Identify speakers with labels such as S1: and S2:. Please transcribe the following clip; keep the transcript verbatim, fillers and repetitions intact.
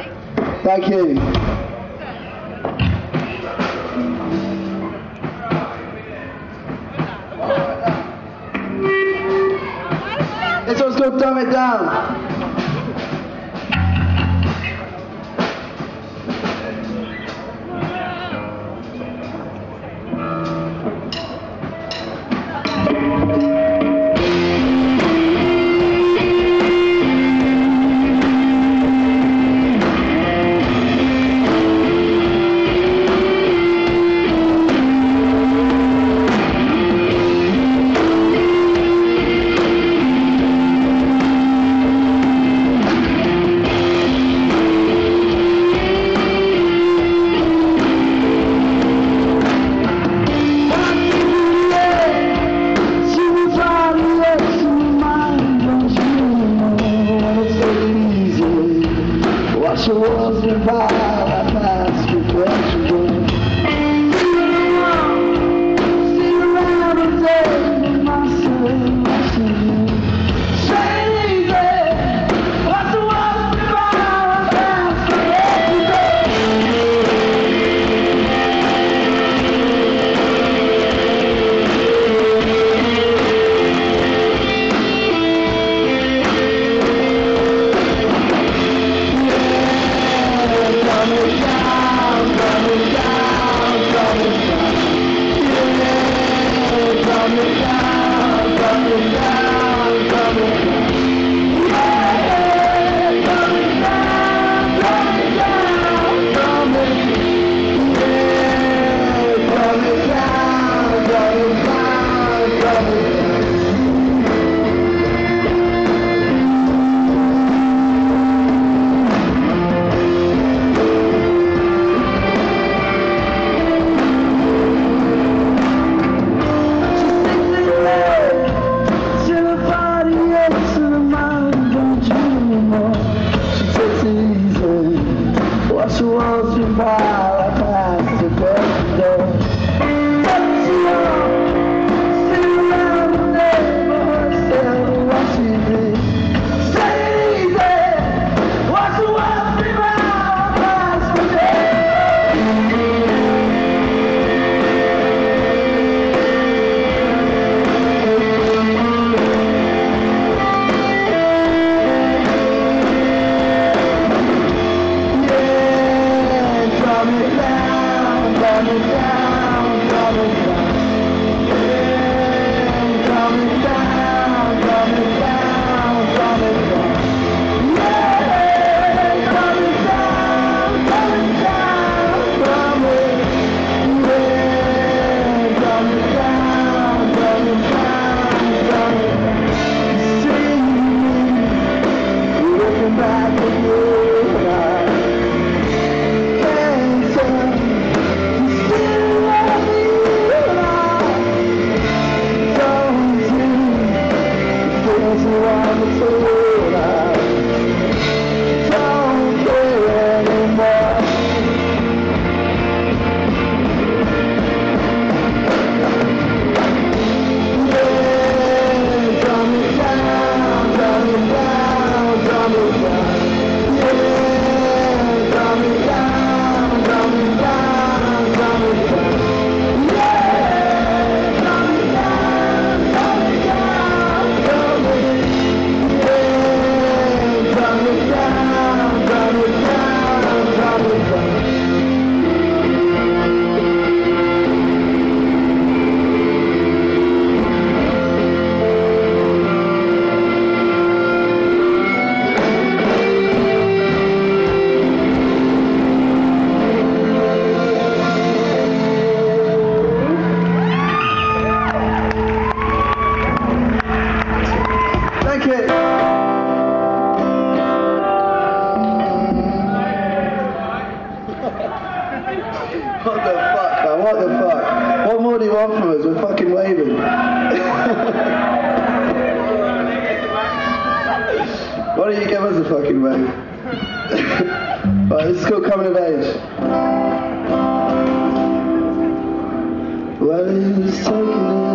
S1: Thank you. This one's called Dumb It Down. She was in by I passed through question. See around and say myself, I see you. Say easy, what's the worst in by I passed through she was in by I passed the door. But she won't sit around and wait for herself what she did. Say it easy, what's the worst in by I passed the What the fuck, man? What the fuck? What more do you want from us? We're fucking waving. Why don't you give us a fucking wave? Right, this is called Coming of Age. Well, he's taking it.